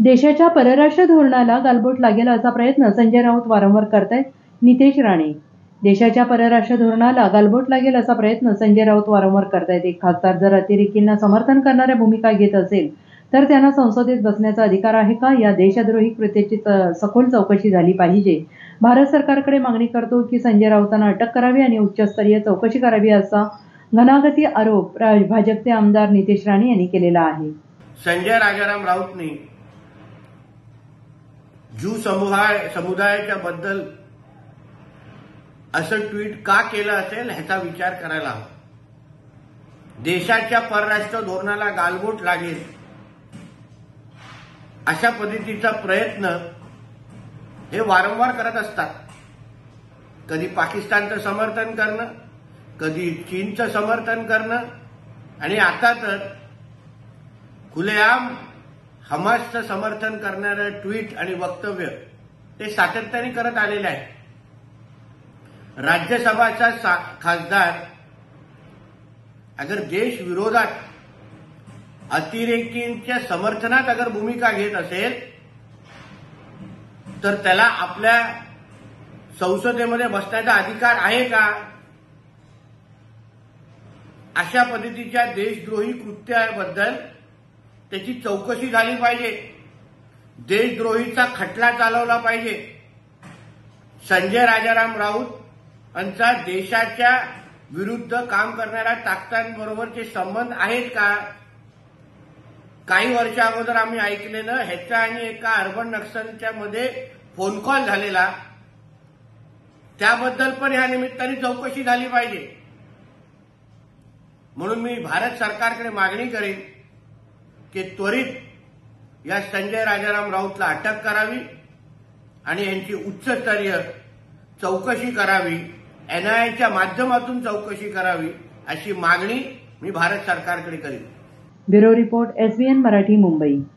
देशाच्या परराष्ट्र धोरणाला गालबोट लागेल असा प्रयत्न संजय राऊत वारंवार करतायत. नितेश राणे. देशाच्या परराष्ट्र धोरणाला गालबोट लागेल असा प्रयत्न संजय राऊत वारंवार करतायत. एक खासदार जर अतिरेकींना समर्थन करणाऱ्या भूमिका घेत असेल तर त्यांना संसदेत बसण्याचा अधिकार आहे का? या देशद्रोही कृत्याची सखोल चौकशी झाली पाहिजे. भारत सरकारकडे मागणी करतो की संजय राऊतांना अटक करावी आणि उच्चस्तरीय चौकशी करावी असा घणाघाती आरोप भाजपचे आमदार नितेश राणे यांनी केलेला आहे. संजय राजाराम राऊतनी ज्यू समुदायाच्या बद्दल असं ट्विट का केलं असेल ह्याचा विचार करायला हवा. देशाच्या परराष्ट्र धोरणाला गालबोट लागेल अशा पद्धतीचा प्रयत्न हे वारंवार करत असतात. कधी पाकिस्तानचं समर्थन करणं, कधी चीनचं समर्थन करणं आणि आता तर खुलेआम हमासचं समर्थन करणारं ट्विट आणि वक्तव्य ते सातत्याने करत आलेले आहे. राज्यसभाचा खासदार अगर देश विरोधात अतिरेकींच्या समर्थनात अगर भूमिका घेत असेल तर त्याला आपल्या संसदेमध्ये बसण्याचा अधिकार आहे का? अशा पद्धतीच्या देशद्रोही कृत्याबद्दल त्याची चौकशी झाली पाहिजे. देशद्रोहीचा खटला चालवला पाहिजे. संजय राजाराम राऊत यांचा देशाच्या विरुद्ध काम करणाऱ्या ताकदांबरोबरचे संबंध आहेत का? काही वर्षा अगोदर आम्ही ऐकलेलं ह्याचा आणि एका अर्बन नक्सलच्या मध्ये फोन कॉल झालेला, त्याबद्दल पण ह्या निमित्ताने चौकशी झाली पाहिजे. म्हणून मी भारत सरकारकडे मागणी करेन की त्वरित या संजय राजाराम राऊतला अटक करावी आणि यांची उच्चस्तरीय चौकशी करावी, NIAच्या माध्यमातून चौकशी करावी अशी मागणी मी भारत सरकारकडे करेन. Bureau report, SBN Marathi, Mumbai.